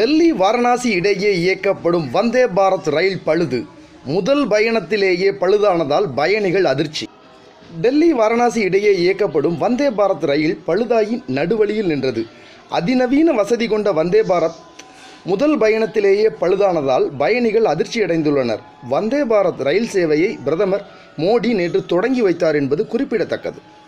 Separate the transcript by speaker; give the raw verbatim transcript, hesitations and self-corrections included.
Speaker 1: டெல்லி வாரணாசி இடையே இயக்கப்படும் வந்தே பாரத் ரயில் பழுது. முதல் பயணத்திலேயே பழுதானதால் பயணிகள் அதிர்ச்சி. டெல்லி வாரணாசி இடையே இயக்கப்படும் வந்தே பாரத் ரயில் பழுதாகி நடுவழியில் நின்றது. அதிநவீன வசதி கொண்ட வந்தே பாரத் முதல் பயணத்திலேயே பழுதானதால் பயணிகள் அதிர்ச்சியடைந்துள்ளனர். வந்தே பாரத் ரயில் சேவையை பிரதமர் மோடி நேற்று தொடங்கி வைத்தார் என்பது குறிப்பிடத்தக்கது.